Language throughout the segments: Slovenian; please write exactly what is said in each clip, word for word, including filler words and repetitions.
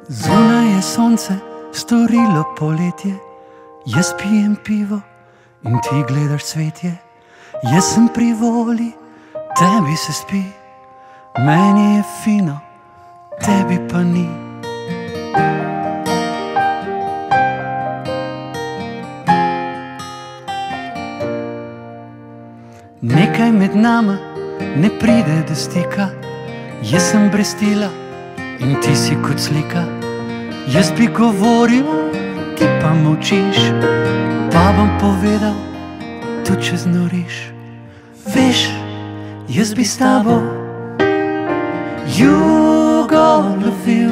Zunaj je sonce storilo poletje, jaz pijem pivo in ti gledaš cvetje. Jaz sem pri voli, tebi se spi, meni je fino, tebi pa ni. Nekaj med nama ne pride do stika, jaz sem brestila in ti si kot slika. Jaz bi govoril, ti pa molčiš, pa bom povedal, tudi če znoriš. Veš, jaz bi s tabo jugo lovil,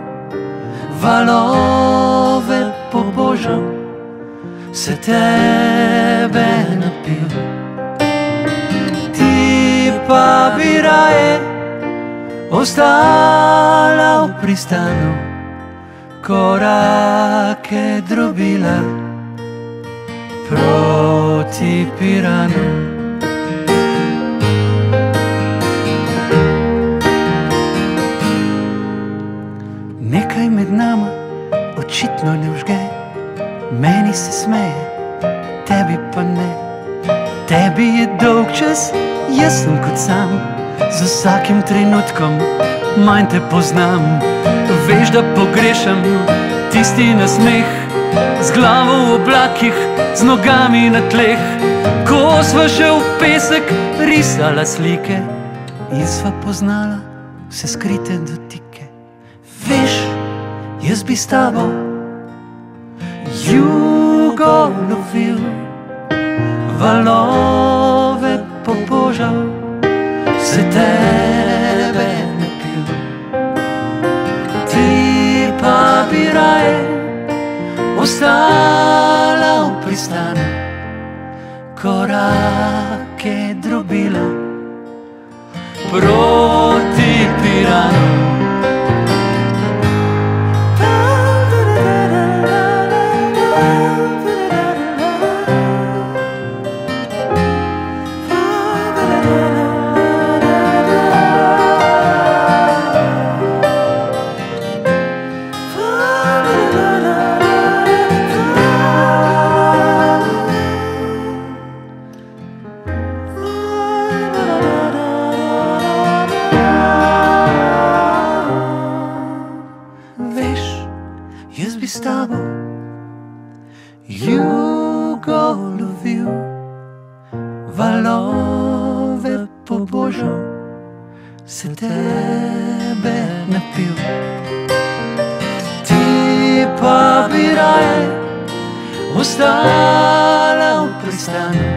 valove pobožal, se tebe napil. Ti pa bi raje ostala v pristanu, korake drobila proti Piranu. Nekaj med nama očitno ne vžge, meni se smeje, tebi pa ne. Tebi je dolg čas, jaz sem kot sam, z vsakim trenutkom manj te poznam. Veš, da pogrešam tisti nasmeh, z glavo v oblakih, z nogami na tleh. Ko sva še v pesek risala slike in sva poznala vse skrite dotike. Veš, jaz bi s tabo jugo lovil, valove pobožal, se tebe napil. Ti pa bi raje ostala v pristanu, korake drobila proti Piranu. Jaz bi s tabo jugo lovil, valove pobožal, se tebe napil. Ti pa bi raje ostala v pristanu,